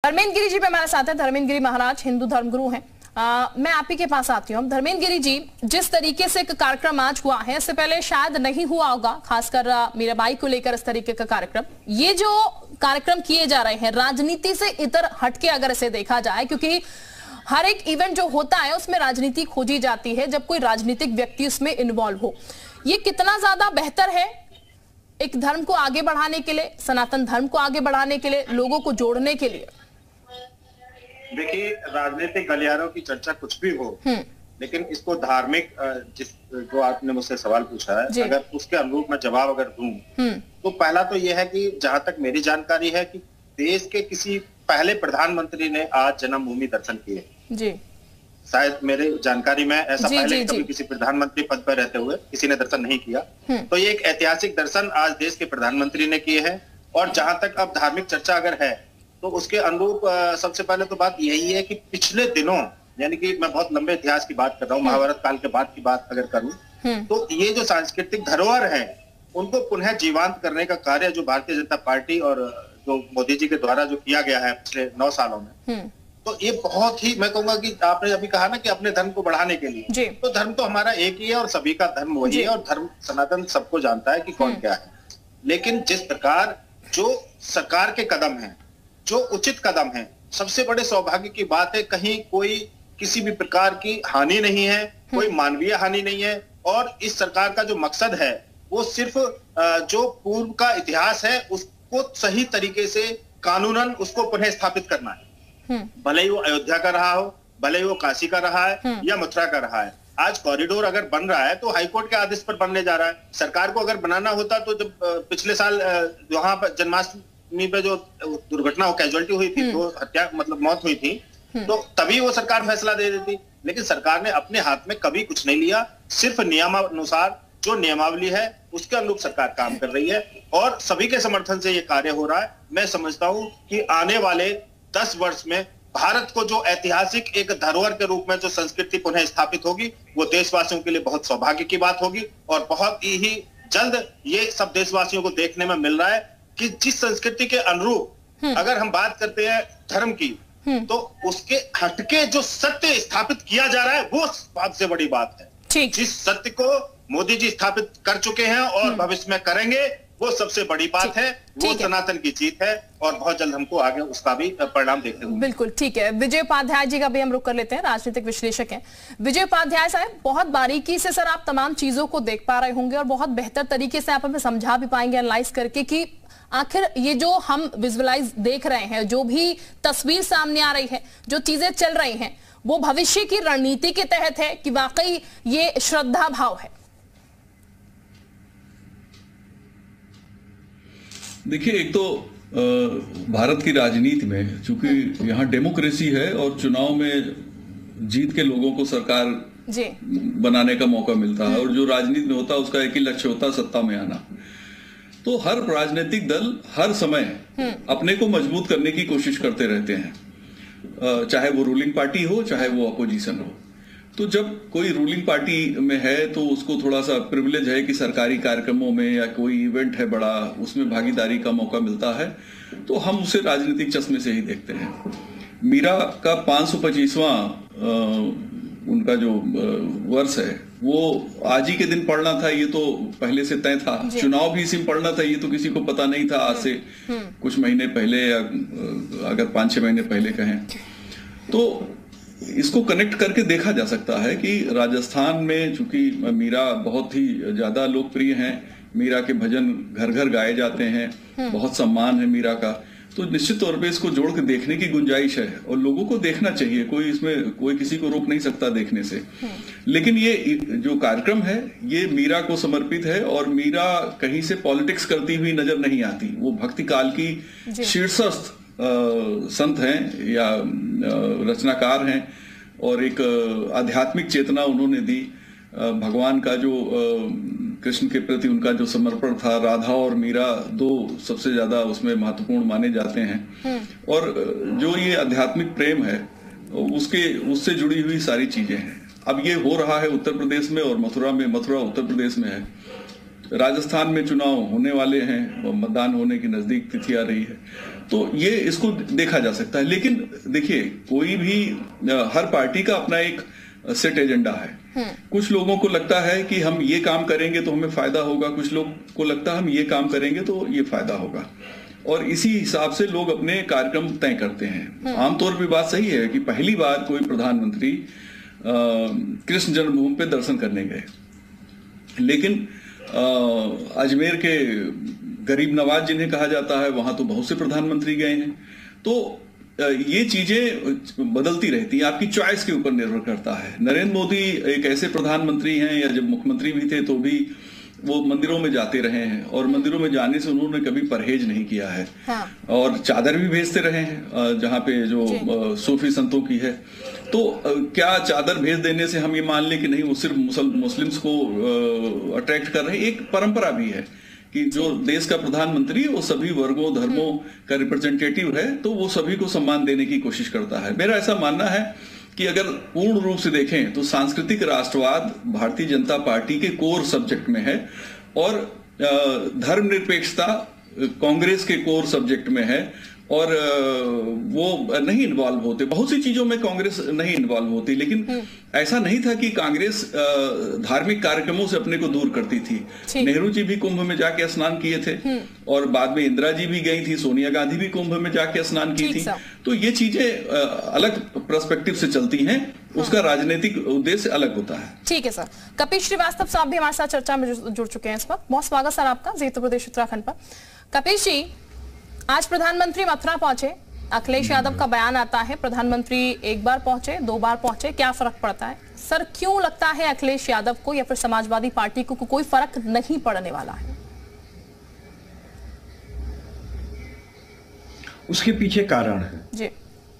धर्मेंद्र गिरी जी पे हमारे साथ है। धर्मेंद्र गिरी महाराज हिंदू धर्मगुरु हैं। मैं आप ही के पास आती हूँ। धर्मेंद्र गिरी जी, जिस तरीके से एक कार्यक्रम आज हुआ है, इससे पहले शायद नहीं हुआ होगा, खासकर मीराबाई को लेकर इस तरीके का कार्यक्रम। ये जो कार्यक्रम किए जा रहे हैं राजनीति से इतर हटके अगर इसे देखा जाए, क्योंकि हर एक इवेंट जो होता है उसमें राजनीति खोजी जाती है जब कोई राजनीतिक व्यक्ति उसमें इन्वॉल्व हो, ये कितना ज्यादा बेहतर है एक धर्म को आगे बढ़ाने के लिए, सनातन धर्म को आगे बढ़ाने के लिए, लोगों को जोड़ने के लिए? देखिए, राजनीतिक गलियारों की चर्चा कुछ भी हो, लेकिन इसको धार्मिक जो आपने मुझसे सवाल पूछा है, अगर उसके अनुरूप मैं जवाब अगर दूं तो पहला तो यह है कि जहां तक मेरी जानकारी है कि देश के किसी पहले प्रधानमंत्री ने आज जन्मभूमि दर्शन किए जी। शायद मेरे जानकारी में ऐसा पहले कभी किसी प्रधानमंत्री पद पर रहते हुए किसी ने दर्शन नहीं किया। तो ये एक ऐतिहासिक दर्शन आज देश के प्रधानमंत्री ने किए हैं। और जहां तक अब धार्मिक चर्चा अगर है तो उसके अनुरूप सबसे पहले तो बात यही है कि पिछले दिनों, यानी कि मैं बहुत लंबे इतिहास की बात कर रहा हूँ, महाभारत काल के बाद की बात अगर करूं तो ये जो सांस्कृतिक धरोहर है उनको पुनः जीवांत करने का कार्य जो भारतीय जनता पार्टी और जो मोदी जी के द्वारा जो किया गया है पिछले 9 सालों में, तो ये बहुत ही, मैं कहूंगा कि आपने अभी कहा ना कि अपने धर्म को बढ़ाने के लिए, तो धर्म तो हमारा एक ही है और सभी का धर्म वही है और धर्म सनातन सबको जानता है कि कौन क्या है। लेकिन जिस प्रकार जो सरकार के कदम है, जो उचित कदम है, सबसे बड़े सौभाग्य की बात है, कहीं कोई किसी भी प्रकार की हानि नहीं है, कोई मानवीय हानि नहीं है। और इस सरकार का जो मकसद है वो सिर्फ जो पूर्व का इतिहास है उसको सही तरीके से कानूनन उसको पुनः स्थापित करना है। भले ही वो अयोध्या का रहा हो, भले ही वो काशी का रहा है या मथुरा का रहा है। आज कॉरिडोर अगर बन रहा है तो हाईकोर्ट के आदेश पर बनने जा रहा है। सरकार को अगर बनाना होता तो जब पिछले साल वहां पर जन्माष्टमी पे जो दुर्घटना हो, कैजुअलिटी हुई थी, तो हत्या मतलब मौत हुई थी, तो तभी वो सरकार फैसला दे देती। लेकिन सरकार ने अपने हाथ में कभी कुछ नहीं लिया, सिर्फ नियमानुसार जो नियमावली है उसके अनुरूप सरकार काम कर रही है और सभी के समर्थन से ये कार्य हो रहा है। मैं समझता हूं कि आने वाले 10 वर्ष में भारत को जो ऐतिहासिक एक धरोहर के रूप में जो संस्कृति पुनः स्थापित होगी वो देशवासियों के लिए बहुत सौभाग्य की बात होगी। और बहुत ही जल्द ये सब देशवासियों को देखने में मिल रहा है कि जिस संस्कृति के अनुरूप अगर हम बात करते हैं धर्म की, तो उसके हटके जो सत्य स्थापित किया जा रहा है वो सबसे बड़ी बात है। जिस सत्य को मोदी जी स्थापित कर चुके हैं और भविष्य में करेंगे वो सबसे बड़ी बात है, वो सनातन की जीत है और बहुत जल्द हमको आगे उसका भी परिणाम देखने को। बिल्कुल ठीक है। विजय उपाध्याय जी का भी हम रुख कर लेते हैं, राजनीतिक विश्लेषक हैं। विजय उपाध्याय साहब, बहुत बारीकी से सर आप तमाम चीजों को देख पा रहे होंगे और बहुत बेहतर तरीके से आप हमें समझा भी पाएंगे एनालाइज करके कि आखिर ये जो हम विजुअलाइज देख रहे हैं, जो भी तस्वीर सामने आ रही है, जो चीजें चल रही हैं, वो भविष्य की रणनीति के तहत है कि वाकई ये श्रद्धा भाव है? देखिए, एक तो भारत की राजनीति में चूंकि यहाँ डेमोक्रेसी है और चुनाव में जीत के लोगों को सरकार बनाने का मौका मिलता है और जो राजनीति में होता है उसका एक ही लक्ष्य होता है, सत्ता में आना। तो हर राजनीतिक दल हर समय अपने को मजबूत करने की कोशिश करते रहते हैं, चाहे वो रूलिंग पार्टी हो चाहे वो अपोजिशन हो। तो जब कोई रूलिंग पार्टी में है तो उसको थोड़ा सा प्रिविलेज है कि सरकारी कार्यक्रमों में या कोई इवेंट है बड़ा, उसमें भागीदारी का मौका मिलता है, तो हम उसे राजनीतिक चश्मे से ही देखते हैं। मीरा का 525वां उनका जो वर्ष है वो आज ही के दिन पढ़ना था, ये तो पहले से तय था। चुनाव भी इसी में पढ़ना था, ये तो किसी को पता नहीं था आज से कुछ महीने पहले या अगर 5-6 महीने पहले कहें। तो इसको कनेक्ट करके देखा जा सकता है कि राजस्थान में चूंकि मीरा बहुत ही ज्यादा लोकप्रिय हैं, मीरा के भजन घर घर गाए जाते हैं, बहुत सम्मान है मीरा का, तो निश्चित तौर पे इसको जोड़ के देखने की गुंजाइश है और लोगों को देखना चाहिए। कोई इसमें कोई किसी को रोक नहीं सकता देखने से। लेकिन ये जो कार्यक्रम है ये मीरा को समर्पित है और मीरा कहीं से पॉलिटिक्स करती हुई नजर नहीं आती। वो भक्ति काल की शीर्षस्थ संत हैं या रचनाकार हैं और एक आध्यात्मिक चेतना उन्होंने दी। भगवान का जो कृष्ण के प्रति उनका जो समर्पण था, राधा और मीरा 2 सबसे ज्यादा उसमें महत्वपूर्ण माने जाते हैं। और जो ये आध्यात्मिक प्रेम है उससे जुड़ी हुई सारी चीजें हैं। अब ये हो रहा है उत्तर प्रदेश में और मथुरा उत्तर प्रदेश में है। राजस्थान में चुनाव होने वाले हैं, मतदान होने की नजदीक तिथि आ रही है, तो ये इसको देखा जा सकता है। लेकिन देखिए, कोई भी हर पार्टी का अपना एक सेट एजेंडा है। कुछ लोगों को लगता है कि हम ये काम करेंगे तो हमें फायदा होगा, कुछ लोग को लगता है हम ये काम करेंगे तो ये फायदा होगा, और इसी हिसाब से लोग अपने कार्यक्रम तय करते हैं। आमतौर पर बात सही है कि पहली बार कोई प्रधानमंत्री कृष्ण जन्मभूमि पे दर्शन करने गए, लेकिन अजमेर के गरीब नवाज जिन्हें कहा जाता है, वहां तो बहुत से प्रधानमंत्री गए हैं। तो ये चीजें बदलती रहती हैं, आपकी चॉइस के ऊपर निर्भर करता है। नरेंद्र मोदी एक ऐसे प्रधानमंत्री हैं, या जब मुख्यमंत्री भी थे तो भी वो मंदिरों में जाते रहे हैं, और मंदिरों में जाने से उन्होंने कभी परहेज नहीं किया है। हाँ। और चादर भी भेजते रहे हैं जहां पे जो सूफी संतों की है। तो क्या चादर भेज देने से हम ये मान लें कि नहीं वो सिर्फ मुस्लिम्स को अट्रैक्ट कर रहे हैं? एक परंपरा भी है कि जो देश का प्रधानमंत्री वो सभी वर्गों धर्मों का रिप्रेजेंटेटिव है, तो वो सभी को सम्मान देने की कोशिश करता है। मेरा ऐसा मानना है कि अगर पूर्ण रूप से देखें तो सांस्कृतिक राष्ट्रवाद भारतीय जनता पार्टी के कोर सब्जेक्ट में है, और धर्मनिरपेक्षता कांग्रेस के कोर सब्जेक्ट में है, और वो नहीं इन्वॉल्व होते, बहुत सी चीजों में कांग्रेस नहीं इन्वॉल्व होती। लेकिन ऐसा नहीं था कि कांग्रेस धार्मिक कार्यक्रमों से अपने को दूर करती थी। नेहरू जी भी कुंभ में जाके स्नान किए थे, और बाद में इंदिरा जी भी गई थी, सोनिया गांधी भी कुंभ में जाके स्नान की थी। तो ये चीजें अलग पर्सपेक्टिव से चलती हैं, उसका राजनीतिक उद्देश्य अलग होता है। ठीक है सर। कपिल श्रीवास्तव साहब भी हमारे साथ चर्चा में जुड़ चुके हैं इस वक्त। बहुत स्वागत सर आपका जी उत्तर प्रदेश उत्तराखंड पर। कपिल जी, आज प्रधानमंत्री मथुरा पहुंचे, अखिलेश यादव का बयान आता है प्रधानमंत्री एक बार पहुंचे, 2 बार पहुंचे, क्या फर्क पड़ता है सर? क्यों लगता है अखिलेश यादव को या फिर समाजवादी पार्टी को कोई फर्क नहीं पड़ने वाला है? उसके पीछे कारण है जी।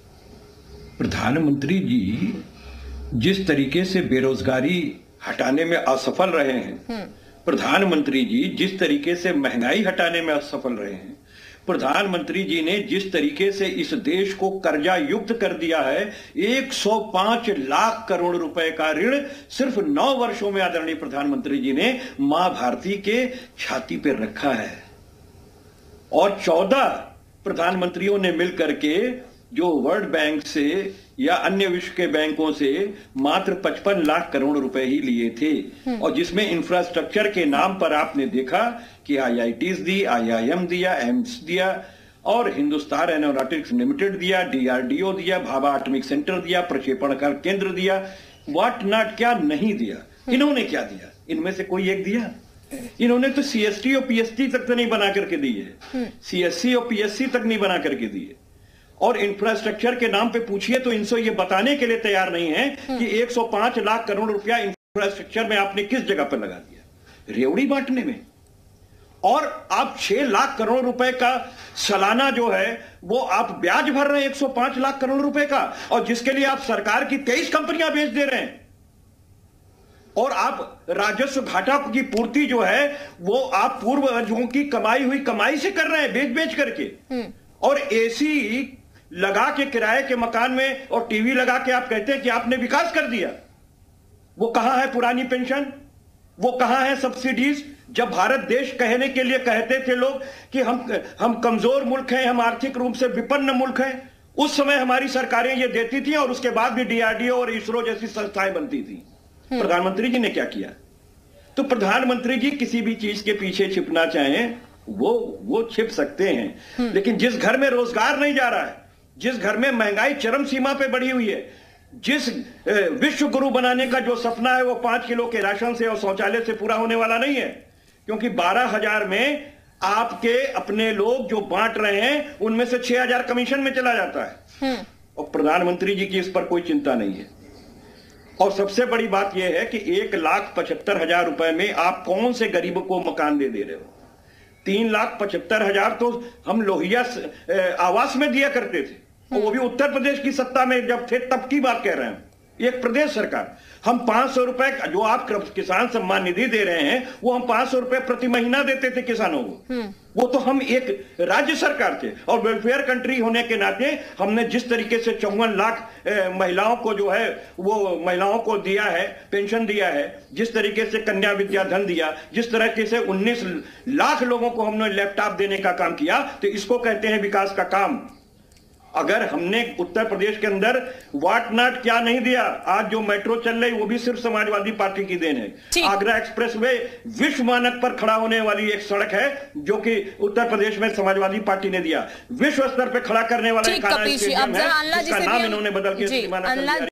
प्रधानमंत्री जी जिस तरीके से बेरोजगारी हटाने में असफल रहे हैं, प्रधानमंत्री जी जिस तरीके से महंगाई हटाने में असफल रहे हैं, प्रधानमंत्री जी ने जिस तरीके से इस देश को कर्जा युक्त कर दिया है, 105 लाख करोड़ रुपए का ऋण सिर्फ 9 वर्षों में आदरणीय प्रधानमंत्री जी ने मां भारती के छाती पर रखा है। और 14 प्रधानमंत्रियों ने मिलकर के जो वर्ल्ड बैंक से या अन्य विश्व के बैंकों से मात्र 55 लाख करोड़ रुपए ही लिए थे, और जिसमें इंफ्रास्ट्रक्चर के नाम पर आपने देखा कि IITs दी, IIM दिया, एम्स दिया, और हिंदुस्तान एरोनॉटिक्स लिमिटेड दिया, DRDO दिया, भाभा एटॉमिक सेंटर दिया, प्रक्षेपण का केंद्र दिया, व्हाट नॉट क्या नहीं दिया। इन्होंने क्या दिया? इनमें से कोई एक दिया? इन्होंने तो CST और PST तक तो नहीं बना करके दी है, CSC और PSC तक नहीं बना करके दी है। और इंफ्रास्ट्रक्चर के नाम पे पूछिए तो इनसे ये बताने के लिए तैयार नहीं है कि 105 लाख करोड़ रुपया इंफ्रास्ट्रक्चर में आपने किस जगह पर लगा दिया? रेवड़ी बांटने में। और आप 6 लाख करोड़ रुपए का सालाना जो है वो आप ब्याज भर रहे हैं 105 लाख करोड़ रुपए का, और जिसके लिए आप सरकार की 23 कंपनियां बेच दे रहे हैं। और आप राजस्व घाटा की पूर्ति जो है वो आप पूर्वजों की कमाई हुई कमाई से कर रहे हैं, बेच बेच करके। और AC लगा के किराए के मकान में और टीवी लगा के आप कहते हैं कि आपने विकास कर दिया। वो कहां है पुरानी पेंशन? वो कहां है सब्सिडीज? जब भारत देश कहने के लिए कहते थे लोग कि हम कमजोर मुल्क हैं, हम आर्थिक रूप से विपन्न मुल्क हैं, उस समय हमारी सरकारें ये देती थी, और उसके बाद भी DRDO और ISRO जैसी संस्थाएं बनती थी। प्रधानमंत्री जी ने क्या किया? तो प्रधानमंत्री जी किसी भी चीज के पीछे छिपना चाहें वो छिप सकते हैं, लेकिन जिस घर में रोजगार नहीं जा रहा है, जिस घर में महंगाई चरम सीमा पे बढ़ी हुई है, जिस विश्व गुरु बनाने का जो सपना है वो 5 किलो के राशन से और शौचालय से पूरा होने वाला नहीं है, क्योंकि 12,000 में आपके अपने लोग जो बांट रहे हैं उनमें से 6,000 कमीशन में चला जाता है। और प्रधानमंत्री जी की इस पर कोई चिंता नहीं है। और सबसे बड़ी बात यह है कि 1,75,000 रुपए में आप कौन से गरीब को मकान दे रहे हो? 3,75,000 तो हम लोहिया आवास में दिया करते थे, और वो भी उत्तर प्रदेश की सत्ता में जब थे तब की बात कह रहे हैं। एक प्रदेश सरकार, हम 500 रुपए जो आप किसान सम्मान निधि दे रहे हैं वो हम 500 रुपए प्रति महीना देते थे किसानों को। वो तो हम एक राज्य सरकार थे और वेलफेयर कंट्री होने के नाते हमने जिस तरीके से 54 लाख महिलाओं को जो है वो महिलाओं को दिया है, पेंशन दिया है, जिस तरीके से कन्या विद्या धन दिया, जिस तरीके से 19 लाख लोगों को हमने लैपटॉप देने का काम किया, तो इसको कहते हैं विकास का काम। अगर हमने उत्तर प्रदेश के अंदर वाट नाट क्या नहीं दिया, आज जो मेट्रो चल रही वो भी सिर्फ समाजवादी पार्टी की देन है। आगरा एक्सप्रेसवे विश्व मानक पर खड़ा होने वाली एक सड़क है जो कि उत्तर प्रदेश में समाजवादी पार्टी ने दिया। विश्व स्तर पर खड़ा करने वाला एक स्टेडियम है जिसका नाम इन्होंने बदल के